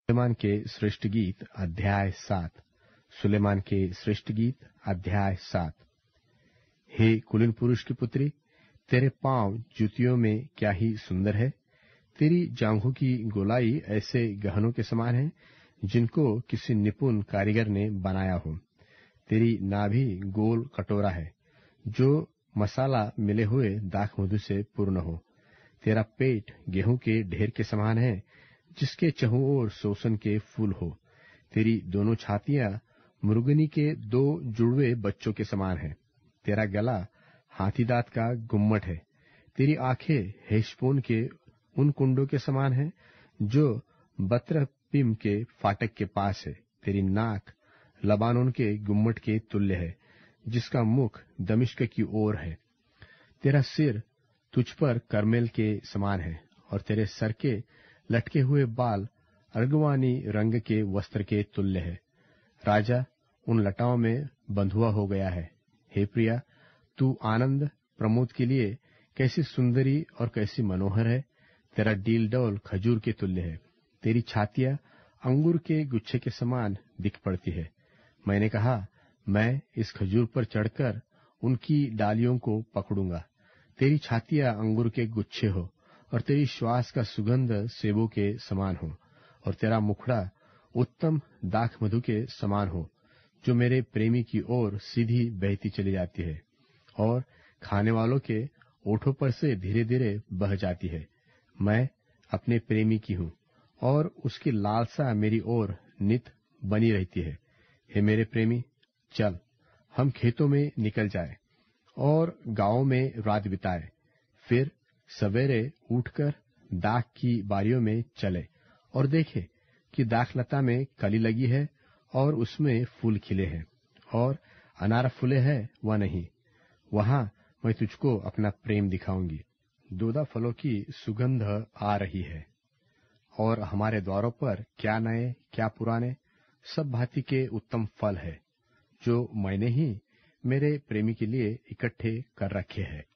सुलेमान के श्रेष्ठ गीत अध्याय 7। सुलेमान के श्रेष्ठ गीत अध्याय 7। हे कुलीन पुरुष की पुत्री, तेरे पांव जूतियों में क्या ही सुंदर है। तेरी जांघों की गोलाई ऐसे गहनों के समान है जिनको किसी निपुण कारीगर ने बनाया हो। तेरी नाभि गोल कटोरा है जो मसाला मिले हुए दाख मधु से पूर्ण हो। तेरा पेट गेहूं के ढेर के समान है जिसके चहुं ओर सोसन के फूल हो। तेरी दोनों छातियां मृगनी के 2 जुड़वे बच्चों के समान है। तेरा गला हाथी दांत का गुम्मट है। तेरी आंखें हेशबोन के उन कुंडों के समान है जो बत्रपिम के फाटक के पास है। तेरी नाक लबानोन के गुम्मट के तुल्य है जिसका मुख दमिश्क की ओर है। तेरा सिर तुझ पर करमेल के समान है और तेरे सर के लटके हुए बाल अर्गवानी रंग के वस्त्र के तुल्य है। राजा उन लटाओं में बंधुआ हो गया है। हे प्रिया, तू आनंद प्रमोद के लिए कैसी सुंदरी और कैसी मनोहर है। तेरा डील डौल खजूर के तुल्य है। तेरी छातियां अंगूर के गुच्छे के समान दिख पड़ती है। मैंने कहा, मैं इस खजूर पर चढ़कर उनकी डालियों को पकड़ूंगा। तेरी छातियां अंगूर के गुच्छे हो और तेरी श्वास का सुगंध सेबों के समान हो और तेरा मुखड़ा उत्तम दाख मधु के समान हो जो मेरे प्रेमी की ओर सीधी बहती चली जाती है और खाने वालों के ओठों पर से धीरे धीरे बह जाती है। मैं अपने प्रेमी की हूँ और उसकी लालसा मेरी ओर नित बनी रहती है। हे मेरे प्रेमी, चल हम खेतों में निकल जाए और गांवों में रात बिताए। फिर सवेरे उठकर दाख की बारियों में चले और देखे कि दाखलता में कली लगी है और उसमें फूल खिले हैं और अनार फूले हैं व नहीं। वहां मैं तुझको अपना प्रेम दिखाऊंगी। दोदा फलों की सुगंध आ रही है और हमारे द्वारों पर क्या नए क्या पुराने सब भांति के उत्तम फल है जो मैंने ही मेरे प्रेमी के लिए इकट्ठे कर रखे हैं।